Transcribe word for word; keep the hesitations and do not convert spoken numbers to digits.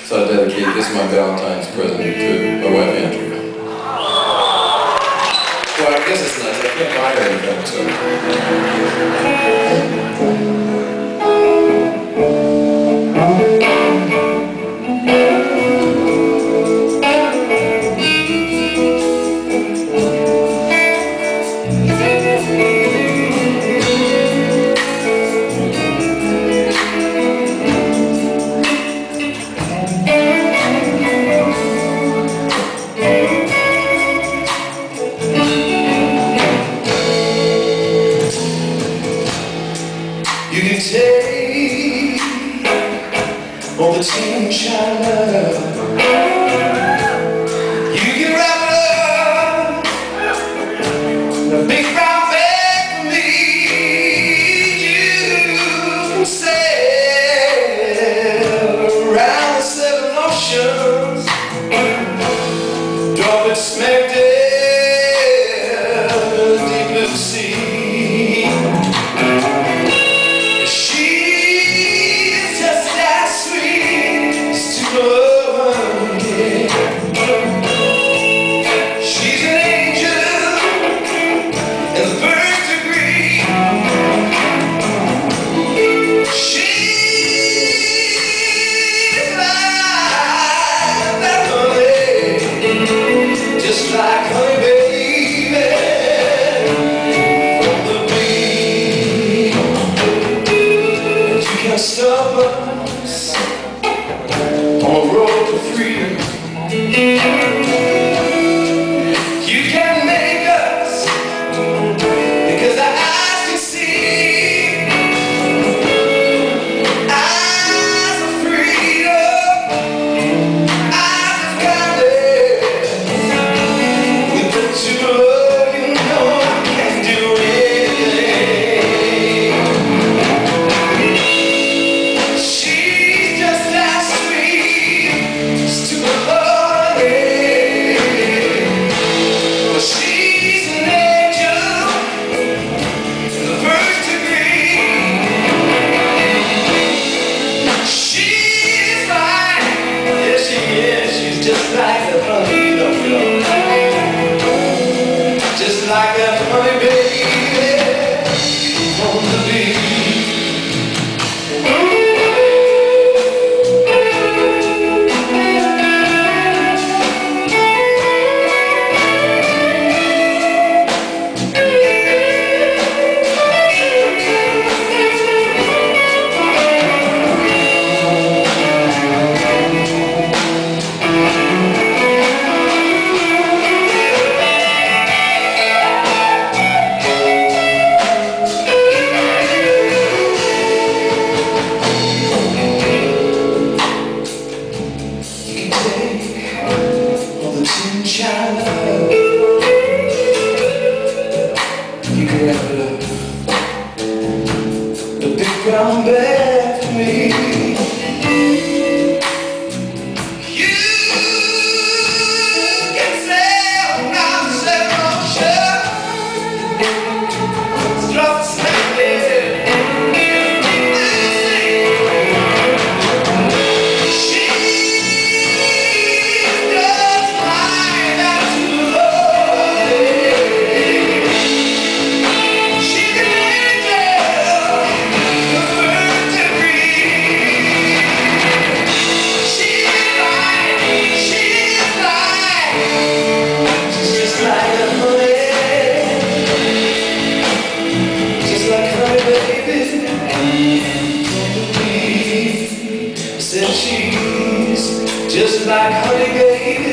So I dedicate this my Valentine's present to my wife Andrea. Well, I guess it's nice. I can't buy her anything, so. You can take all the teen China. You can wrap it up in a big brown bag for me. You can sail around the seven oceans, drop it smack dead in the deep blue sea. Stop us on a road to freedom. You can make us, because our eyes can see. Eyes of freedom, eyes of kindness. With the two of you, know I can do anything. Just like the honey, no, no. Just like that honey, baby, you want to be. You can wrap it up, the big brown bag for me. You can sail around the seven oceans, drop the smack dead. Said she's just like honey, baby.